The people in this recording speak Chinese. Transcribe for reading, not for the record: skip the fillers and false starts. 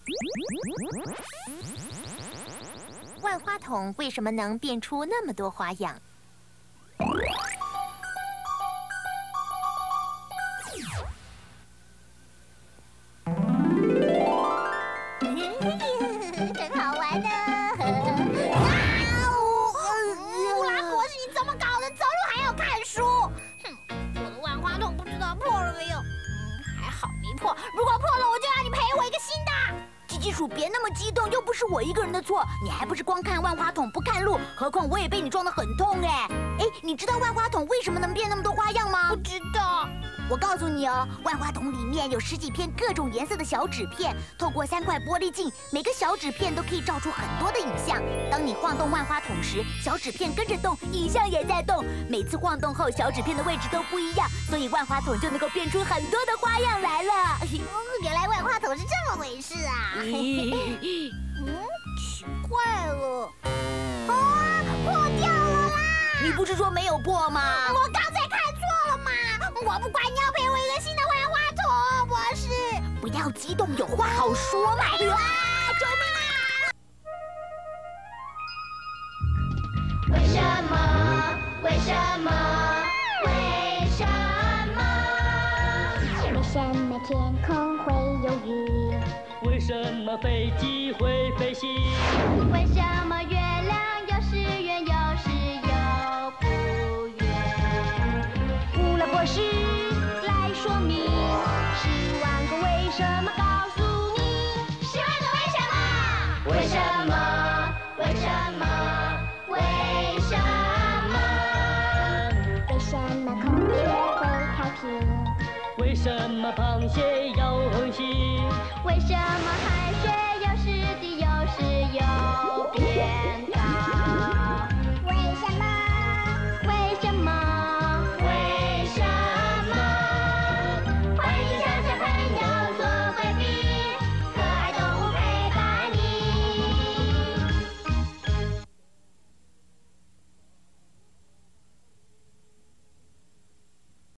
万花筒为什么能变出那么多花样？ 真好玩的！布拉博士，你怎么搞的？走路还要看书？哼，我的万花筒不知道破了没有？还好没破。如果破了，我就让你赔我一个新的。鸡鸡鼠，别那么激动，又不是我一个人的错，你还不是光看万花筒不看路？何况我也被你撞得很痛哎！哎，你知道万花筒为什么能变那么多花样吗？不知道。我告诉你哦，万花筒里面有10几片各种颜色的小纸片，透过3块玻璃镜，每个小纸片都可以照出很多的影像。当你晃动万花筒时，小纸片跟着动，影像也在动。每次晃动后，小纸片的位置都不一样，所以万花筒就能够变出很多的花样来了。原来万花筒是这么回事啊！奇怪了，啊，破掉了啦！你不是说没有破吗？我刚才看错了嘛！我不管，你要赔我一个新的万花筒，博士。不要激动，有话好说嘛！啊，救命啊！ 为什么？为什么？为什么？为什么天空会有云？ 为什么飞机会飞行？ 为什么月亮有时圆有时又不圆？布拉博士来说明10万个为什么，告诉你10万个为什么？为什么？为什么？为什么？为什么孔雀会开屏？ 为什么螃蟹要横行？ 为什么海水有时低有时又变